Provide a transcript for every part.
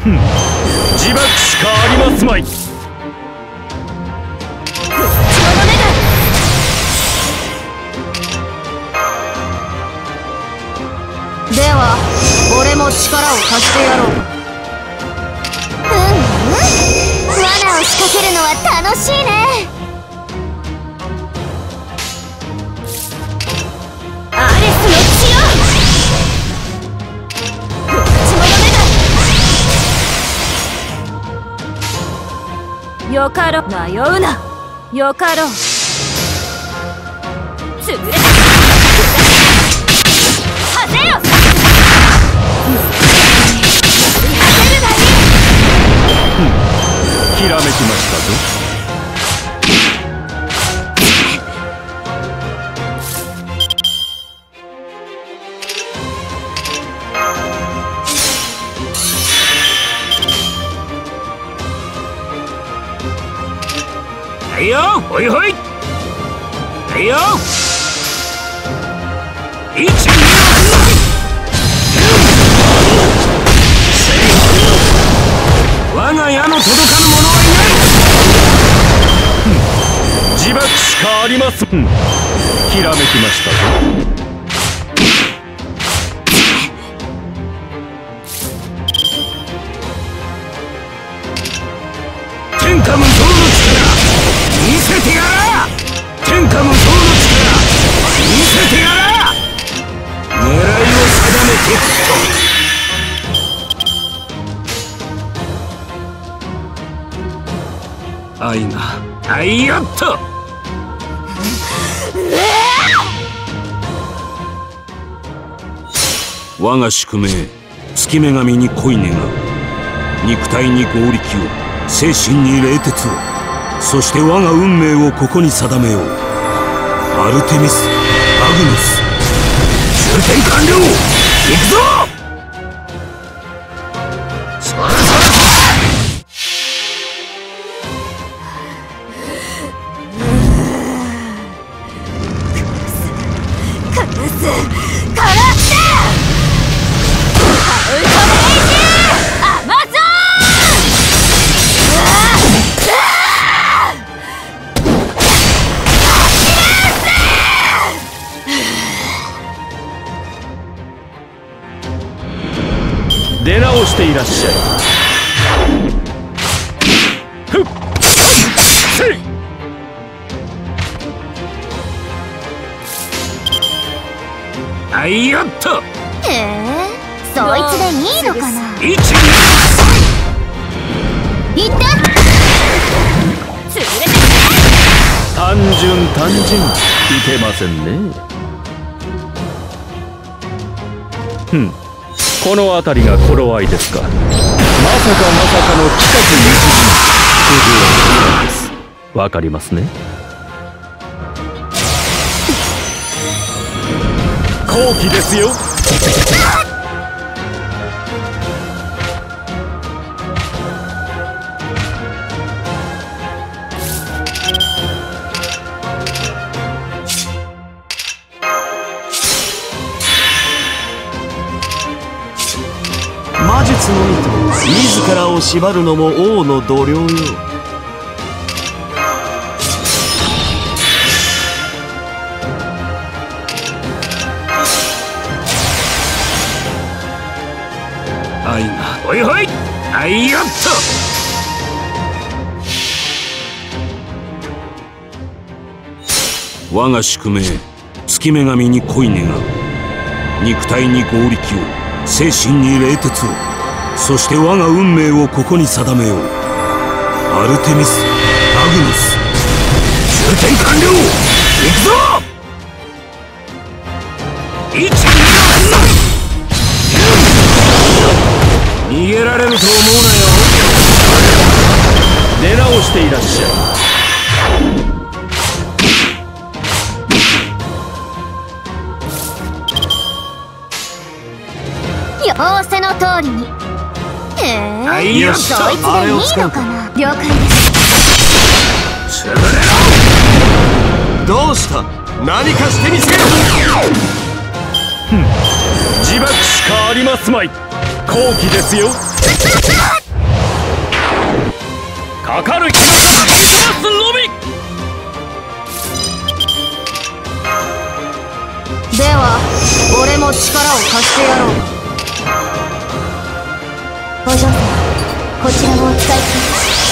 自爆しかありますまい。 では俺も力を貸してやろう。 罠を仕掛けるのは楽しいね。アレスの血よ、血の目だ。 よかろう、迷うな。よかろう。潰れた。はせよ。 ひらめきましたぞ。はいよ、ほいほい。はいよ。1、2、我が矢の届かぬ者はいない。自爆しかあります。ひらめきましたぞ。天下無双の力見せてやら。天下無双の力見せてやら。狙いを定めてと。愛が愛よっと。我が宿命、月女神に恋願う。肉体に合力を、精神に冷徹を、そして我が運命をここに定めよう。アルテミス・アグヌス、終点完了。行くぞ。そらそら出直していらっしゃい。ふっせい。はいよっと。 そいつでいいのかな。 1、2、 いって潰れて。 単純単純、いけませんね。この辺りが頃合いですか。まさかまさかの近くに行くです。わかりますね。好機ですよ。 魔術のみと自らを縛るのも王の度量よ。 愛がほいほい。愛よっと。我が宿命、月女神に恋願う。肉体に合力を、精神に冷徹を、そして我が運命をここに定めよう。アルテミス・アグヌス、終点完了。行くぞ。1、2、逃げられると思うなよ。出直していらっしゃい。 仰せの通りに。 よっしゃ。 そいつでいいのかな。了解です。 潰れろ。 どうした。何かしてみせよ。 自爆しかありますまい。好機ですよ。 かかる気持ちを吹き飛ばすのみ。 では俺も力を貸してやろう。 お嬢様、こちらをお使いください。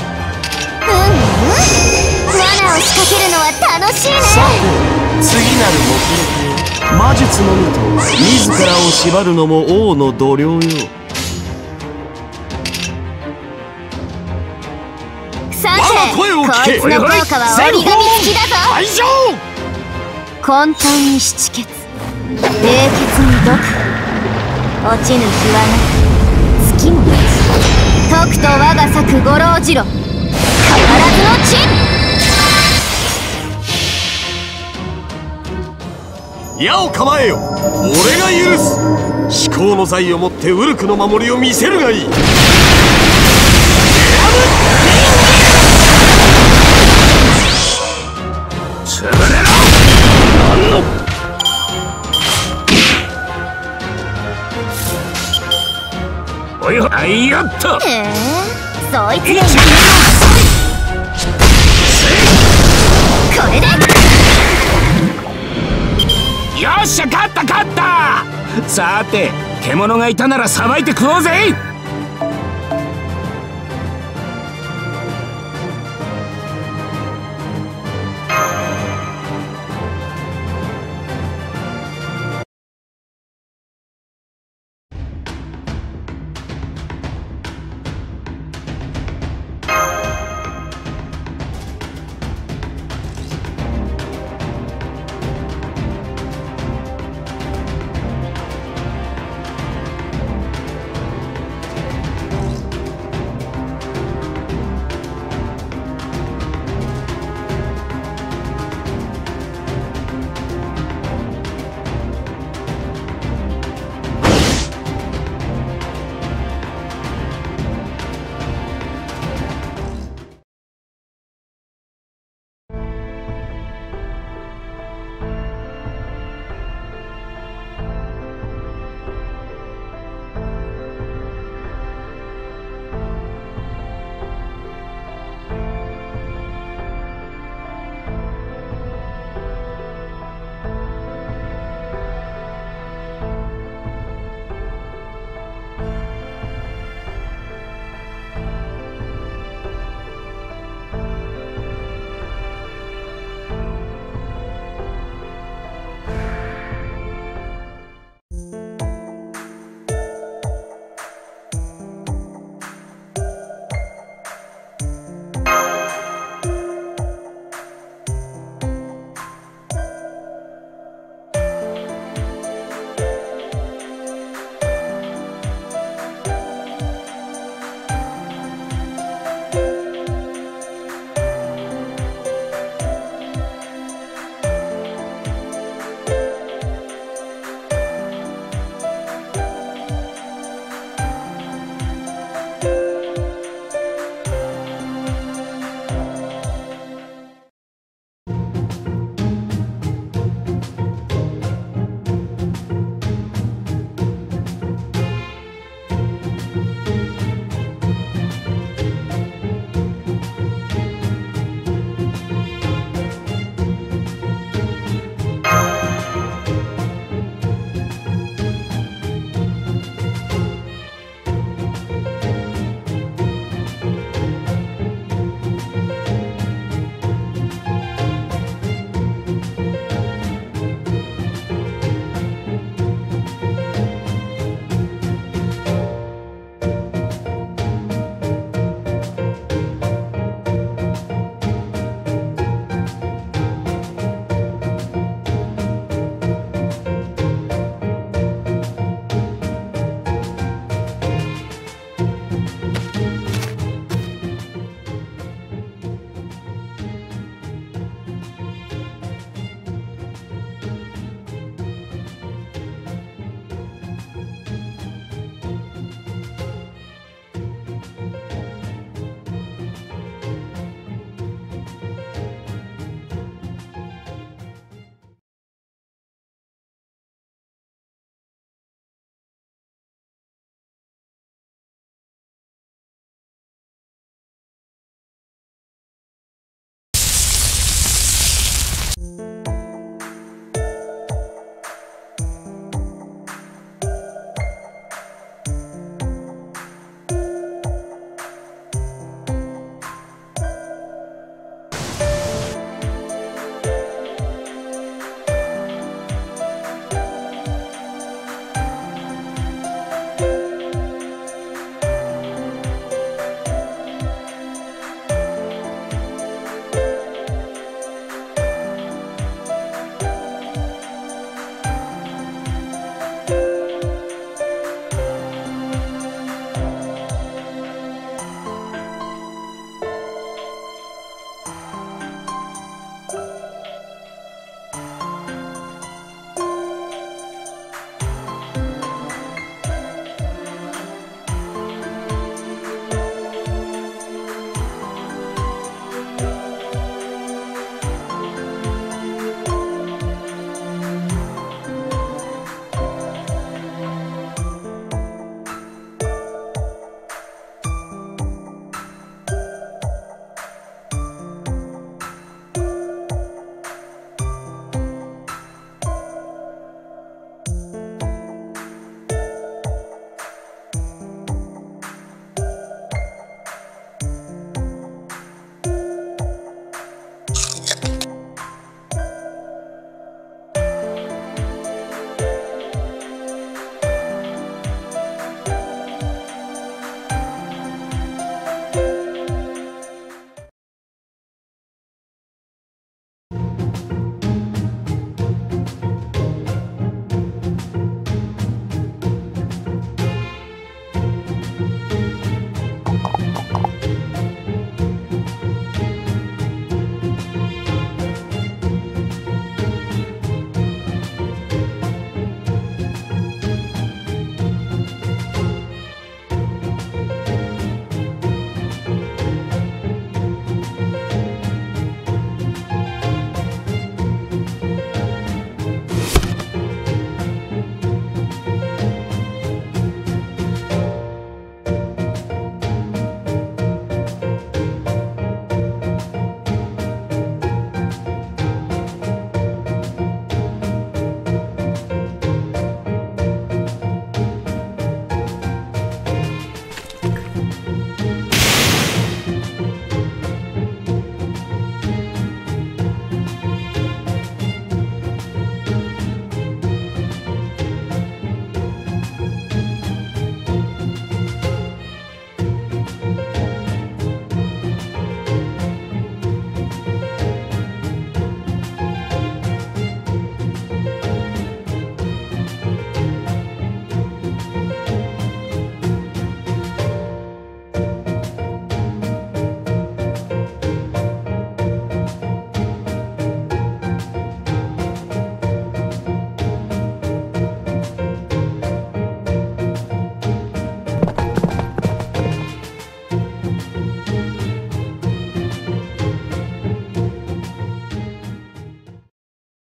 罠を仕掛けるのは楽しいね。 さて次なる目標、魔術のみと自らを縛るのも王の度量よ。 さて、こいつの効果は折り紙付きだぞ。 退場。 混沌に七血、冷血に毒、落ちぬ日はなく月もなし、とくと我が咲く五郎次郎、変わらずの地。 矢を構えよ。俺が許す。至高の財をもってウルクの守りを見せるがいい。 潰れろ。何のおいほいやった。 そいつでこれでよっしゃ、勝った。さて獣がいたならさばいて食おうぜ。